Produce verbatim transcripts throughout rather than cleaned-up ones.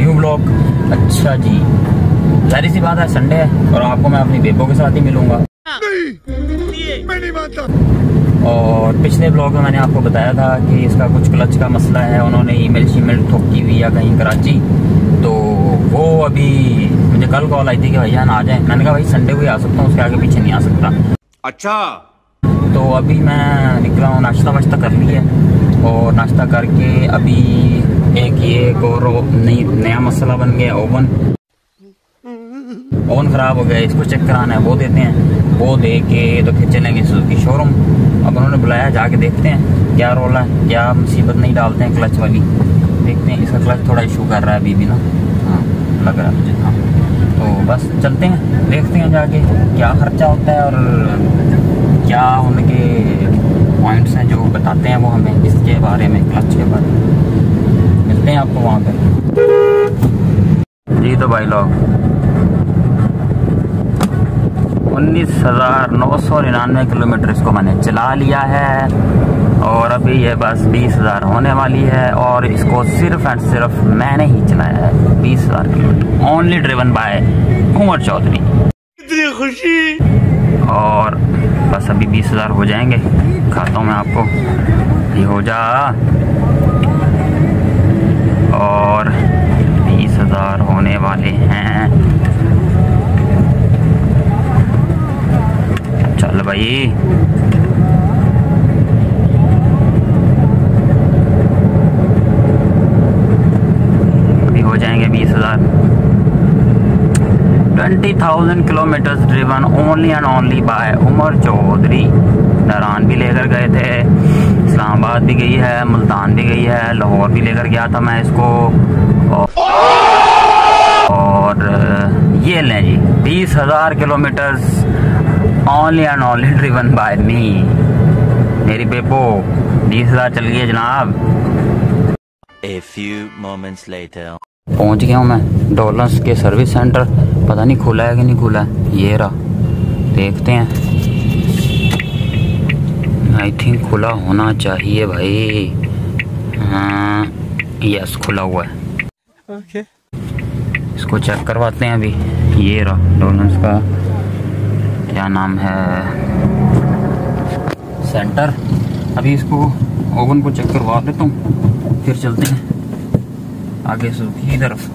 New blog. अच्छा जी, जाहिर सी बात है संडे है और आपको मैं अपनी बेबो के साथ ही मिलूंगा। नहीं, मैं नहीं मानता। और पिछले ब्लॉग में मैंने आपको बताया था कि इसका कुछ क्लच का मसला है, उन्होंने ईमेल शीमेल ठोकी हुई या कहीं कराची, तो वो अभी मुझे कल कॉल आई थी कि भैया ना आ जाए। मैंने कहा भाई संडे को ही आ सकता हूँ, उसके आगे पीछे नहीं आ सकता। अच्छा, तो अभी मैं निकला हूँ, नाश्ता वाश्ता कर लिया और नाश्ता करके अभी एक ये गोरो नई नया मसला बन गया। ओवन ओवन खराब हो गया, इसको चेक कराना है, वो देते हैं, वो दे के तो फिर चलेंगे सुजुकी शोरूम। अब उन्होंने बुलाया, जाके देखते हैं क्या रोल है, क्या मुसीबत नहीं डालते हैं क्लच वाली। देखते हैं, इसका क्लच थोड़ा इशू कर रहा है अभी भी ना, हाँ लग रहा है मुझे। हाँ तो बस चलते हैं, देखते हैं जाके क्या खर्चा होता है और क्या उनके पॉइंट्स हैं जो बताते हैं वो हमें इसके बारे में, क्लच के बारे में। मिलते हैं आपको वहाँ पे जी। तो भाई लोग उन्नीस हजार नौ सौ निन्यानवे किलोमीटर इसको मैंने चला लिया है और अभी ये बस बीस हजार होने वाली है और इसको सिर्फ एंड सिर्फ मैंने ही चलाया है। बीस हजार kilometre only driven by Umar Chaudhry. इतनी खुशी। और बस अभी बीस हजार हो जाएंगे, खाता हूँ मैं आपको, ये हो जा। और बीस हजार होने वाले हैं। चल भाई, अभी हो जाएंगे बीस हजार। Twenty thousand kilometre driven only and only by Umar Chaudhry. Narayan भी लेकर गए थे, इस्लामाबाद भी गई है, मुल्तान भी गई है, लाहौर भी लेकर गया था मैं इसको। और ये लें जी बीस हजार kilometre only and only driven by me. मेरी बेबो बीस हजार चल गई है जनाब। A few moments later. पहुंच गया हूँ मैं डॉलर्स के सर्विस सेंटर, पता नहीं खुला है कि नहीं खुला है। ये रहा, देखते हैं, आई थिंक खुला होना चाहिए भाई। हाँ यस, खुला हुआ है। ओके, इसको चेक करवाते हैं अभी। ये रहा डॉलर्स का, क्या नाम है, सेंटर। अभी इसको ओवन को चेक करवा लेता हूँ, फिर चलते हैं आगे सुजुकी की तरफ।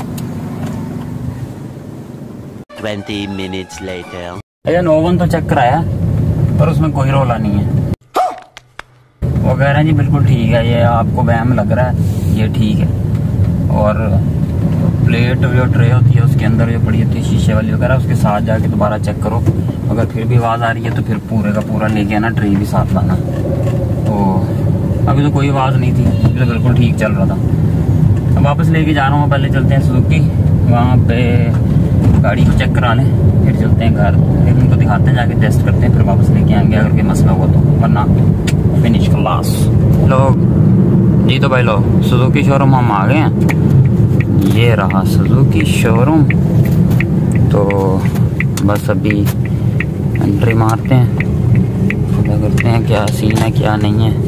Twenty minutes later. अरे ओवन तो चेक कराया पर उसमें कोई रोला नहीं है। वो कह रहे हैं जी बिल्कुल ठीक है, ये आपको वहम लग रहा है, ये ठीक है। और प्लेट जो ट्रे होती है उसके अंदर जो पड़ी होती है शीशे वाली वगैरह, उसके साथ जाके दोबारा चेक करो। अगर फिर भी आवाज़ आ रही है तो फिर पूरे का पूरा लेके आना, ट्रे भी साथ लाना। तो अभी तो कोई आवाज़ नहीं थी, अभी तो बिल्कुल ठीक चल रहा था। अब वापस लेके जा रहा हूँ, पहले चलते हैं सुजुकी, वहाँ पे गाड़ी को चेक करा लें, फिर चलते हैं घर, फिर उनको दिखाते हैं, जाके टेस्ट करते हैं, फिर वापस लेके आएंगे अगर कोई मसला हुआ तो, वरना फिनिश क्लास। लोग जी, तो भाई लोग सुजुकी शोरूम हम आ गए हैं। ये रहा सुजुकी शोरूम। तो बस अभी एंट्री मारते हैं, पता करते हैं क्या सीन है क्या नहीं है।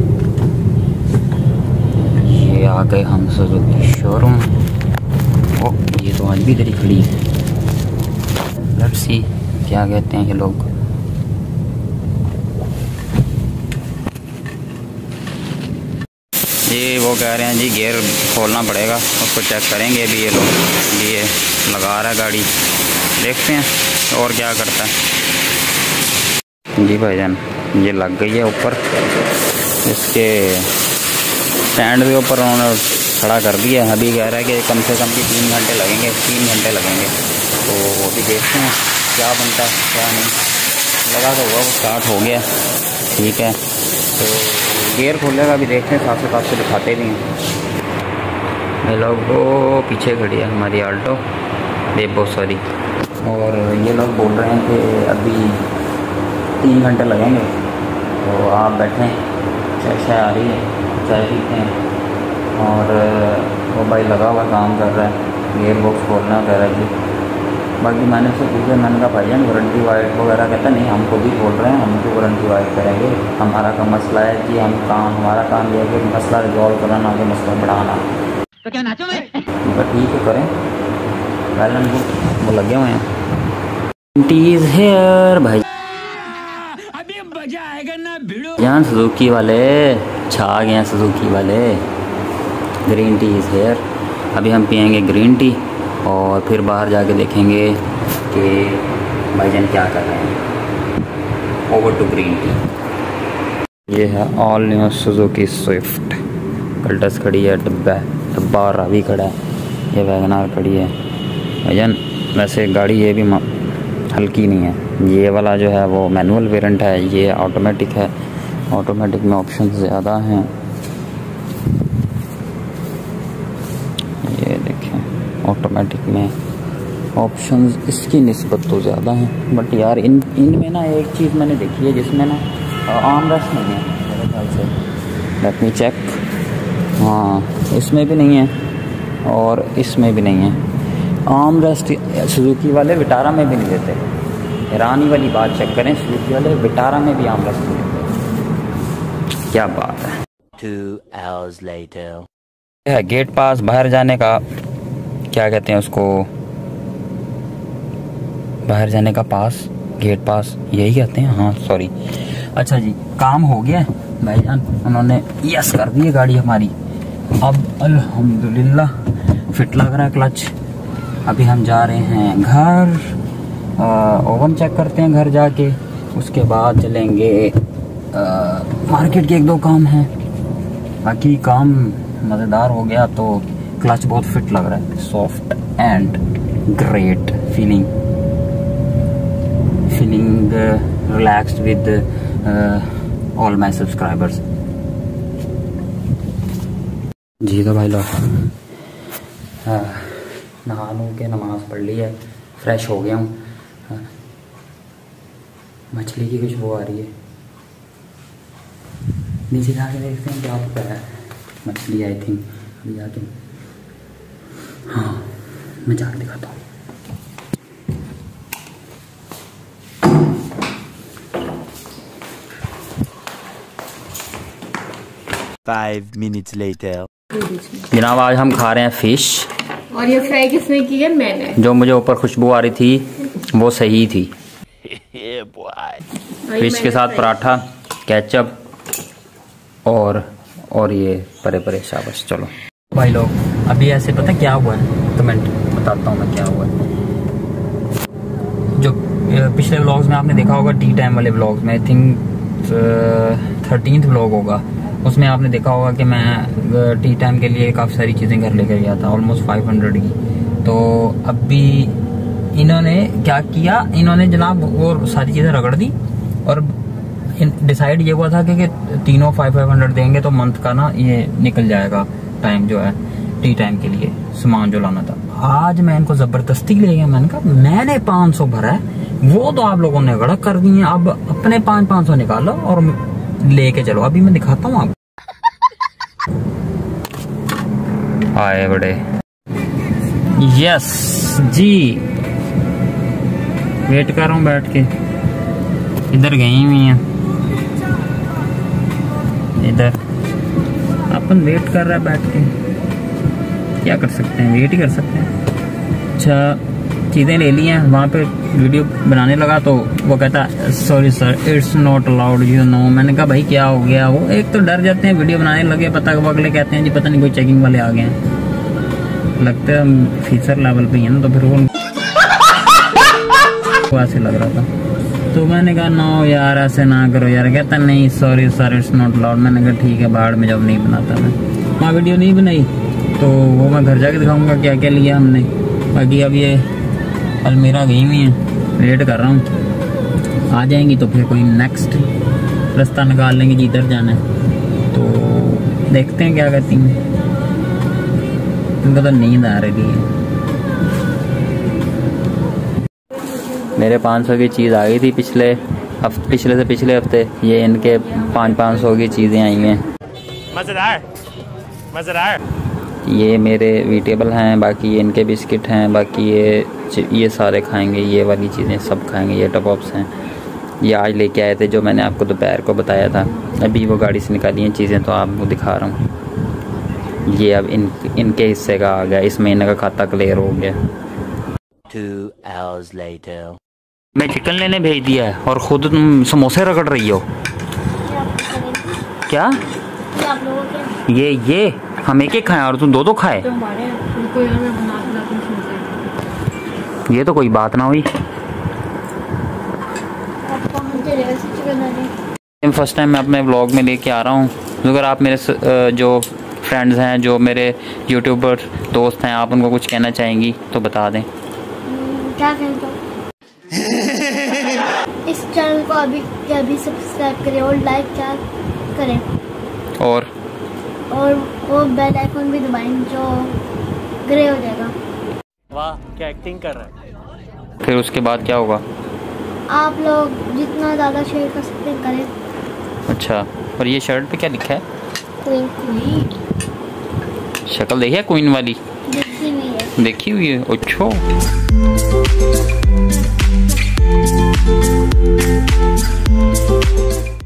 ये आ गए हम सुजुकी शोरूम। ओ ये तो आज भी इधर ही खड़ी है। लेट्स सी क्या कहते हैं ये लोग। ये वो कह रहे हैं जी गियर खोलना पड़ेगा, उसको चेक करेंगे अभी ये लोग। ये लगा रहा है गाड़ी, देखते हैं और क्या करता है। जी भाईजान ये लग गई है ऊपर, इसके स्टैंड के ऊपर उन्होंने खड़ा कर दिया है। अभी कह रहा है कि कम से कम भी तीन घंटे लगेंगे, तीन घंटे लगेंगे। तो वो भी देखते हैं क्या बनता है क्या नहीं। लगा तो हुआ, वो स्टार्ट हो गया, ठीक है। तो गियर खोलेगा, अभी देखते हैं, साथ साथ से दिखाते भी हैं। ये लोग वो पीछे खड़ी है हमारी आल्टो, बेबो सॉरी। और ये लोग बोल रहे हैं कि अभी तीन घंटे लगेंगे। तो आप बैठें, चाय चाय आ रही है, चाय पीते हैं। और वो भाई लगा हुआ काम कर रहा है, गियर बॉक्स खोलना कह रहा है जी। बाकी मैंने उससे पूछा, मैंने कहा भाईजान वारंटी वाइट वगैरह, कहता नहीं हम खुद ही बोल रहे हैं, हम तो वारंटी वाइट करेंगे। हमारा का मसला है कि हम काम, हमारा काम ये है कि मसला रिजॉल्व करना, ना कि मसला बढ़ाना। तो क्या नाचो मैं? मगर ठीक है करें, बैलेंस वो लगे हुए हैं। टीज हेयर भाई, अभी मजा आएगा ना भिड़ो। यहाँ सुजुकी वाले छा गए हैं, सुजुकी वाले। Green tea is here. अभी हम पियेंगे ग्रीन टी और फिर बाहर जाके देखेंगे कि भाईजान क्या कर रहे हैं। Over to green tea. ये है all new Suzuki Swift. Cultus खड़ी है, डब्बा डब्बा और रावी खड़ा है, ये वैगनार खड़ी है। भाईजान वैसे गाड़ी ये भी हल्की नहीं है। ये वाला जो है वो मैनुअल वेरिएंट है, ये ऑटोमेटिक है। ऑटोमेटिक में ऑप्शन ज़्यादा हैं। ये देखें ऑटोमेटिक में ऑप्शंस इसकी निस्बत तो ज़्यादा हैं, बट यार इन इनमें ना एक चीज़ मैंने देखी है जिसमें ना आर्म रेस्ट नहीं है मेरे ख्याल से। Let me check. हाँ इसमें भी नहीं है और इसमें भी नहीं है। आर्म रेस्ट सुजुकी वाले विटारा में भी नहीं देते। हैरानी वाली बात चेक करें, सुजुकी वाले विटारा में भी आर्म रेस्ट नहीं देते। क्या बात है। Two hours later. है गेट पास, बाहर जाने का क्या कहते हैं उसको, बाहर जाने का पास, गेट पास यही कहते हैं। हाँ सॉरी। अच्छा जी, काम हो गया भाईजान, उन्होंने यस कर दी है गाड़ी हमारी। अब अल्हम्दुलिल्लाह फिट लग रहा है क्लच। अभी हम जा रहे हैं घर, ओवन चेक करते हैं घर जाके, उसके बाद चलेंगे आ, मार्केट के एक दो काम हैं। बाकी काम मज़ेदार हो गया तो क्लच बहुत फिट लग रहा है, soft and great feeling feeling relaxed with all my subscribers. जी तो भाई लोग नहा नू के नमाज पढ़ ली है, फ्रेश हो गया हूँ। मछली की खुशबू आ रही है, नीचे जाके देखते हैं क्या होता है। मछली आई थिंक अभी जाके, हाँ मैं जाके दिखाता हूँ। Five minutes later. जनाब आज हम खा रहे हैं फिश, और ये फ्राई किसने की है? मैंने। जो मुझे ऊपर खुशबू आ रही थी वो सही थी। Yeah, boy. फिश के साथ पराठा, केचप और और ये परे परे शाबाश। चलो भाई लोग अभी ऐसे पता क्या हुआ है, कमेंट बताता हूँ मैं क्या हुआ है। जो पिछले व्लॉग्स में आपने देखा होगा, टी टाइम वाले व्लॉग्स में, आई थिंक थर्टीन्थ व्लॉग होगा, उसमें आपने देखा होगा कि मैं टी टाइम के लिए काफ़ी सारी चीज़ें घर लेकर गया था, ऑलमोस्ट फाइव हंड्रेड की। तो अभी इन्होंने क्या किया, इन्होंने जनाब वो सारी चीज़ें रगड़ दी और डिसाइड ये हुआ था कि, कि तीनों फाइव फाइव हंड्रेड देंगे तो मंथ का ना ये निकल जाएगा टाइम जो है टी टाइम के लिए सामान जो लाना था। आज मैं इनको ज़बरदस्ती ले गया, मैंने कहा मैंने पाँच सौ भरा है, वो तो आप लोगों ने गड़क कर दी है, अब अपने पाँच पाँच सौ निकालो और लेके चलो। अभी मैं दिखाता हूँ आपको। आए बड़े, यस जी, वेट कर रहा हूँ बैठ के। इधर गई हुई हैं, इधर अपन वेट कर रहा है बैठ के, क्या कर सकते हैं, वेट ही कर सकते हैं। अच्छा चीज़ें ले ली हैं, वहाँ पे वीडियो बनाने लगा तो वो कहता sorry sir it's not allowed you know. मैंने कहा भाई क्या हो गया, वो एक तो डर जाते हैं, वीडियो बनाने लगे पता कब अगले कहते हैं जी पता नहीं कोई चेकिंग वाले आ गए हैं। लगता है हम फीचर लेवल पे ही है ना, तो फिर वो ऐसे लग रहा था। तो मैंने कहा नो यार ऐसे ना करो यार, कहता नहीं sorry sir it's not allowed. मैंने कहा ठीक है, बाहर में जब नहीं बनाता मैं, वहाँ वीडियो नहीं बनाई तो वो मैं घर जाके दिखाऊंगा क्या क्या लिया हमने। बाकी अब ये अलमीरा गई हुई है, वेट कर रहा हूँ, आ जाएंगी तो फिर कोई नेक्स्ट रास्ता निकाल लेंगे जिधर जाना है। तो देखते हैं क्या कहती हैं, इनको तो नींद आ रही है। मेरे पाँच सौ की चीज़ आ गई थी पिछले हफ्ते, पिछले से पिछले हफ्ते, ये इनके पाँच पाँच सौ की चीज़ें आई हैं। मज़ेदार मज़ेदार। ये मेरे वीटेबल हैं, बाकी ये इनके बिस्किट हैं, बाकी ये ये सारे खाएंगे, ये वाली चीज़ें सब खाएंगे। ये टॉप-अप्स हैं, ये आज लेके आए थे जो मैंने आपको दोपहर को बताया था। अभी वो गाड़ी से निकाली हैं चीज़ें, तो आपको दिखा रहा हूँ। ये अब इन इनके हिस्से का आ गया, इस महीने का खाता क्लियर हो गया। Two hours later. मैं चिकन लेने भेज दिया है और खुद तुम समोसे रगड़ रही हो क्या? आप लोगों के ये ये हम एक एक खाए और तुम दो दो खाए, तो हमारे उनको यार मैं बना के लाती हूं। ये तो कोई बात ना हुई। आपको हम तेरे वैसे चिकन आ रही फर्स्ट टाइम मैं अपने व्लॉग में लेके आ रहा हूँ। अगर आप मेरे स- अ, जो फ्रेंड्स हैं, जो मेरे यूट्यूबर दोस्त हैं, आप उनको कुछ कहना चाहेंगी तो बता दें। क्या कहें तो इस चैनल को अभी के अभी सब्सक्राइब करें और लाइक क्या करें और और वो बेल आइकन भी दबाएं जो ग्रे हो जाएगा। वाह क्या एक्टिंग कर रहा है। फिर उसके बाद क्या होगा? आप लोग जितना ज़्यादा शेयर कर सकते हैं करें। अच्छा, और ये शर्ट पे क्या लिखा है? कोई कोई शक्ल देखी है क्वीन वाली? देखी हुई है। देखी हुई है? अच्छा।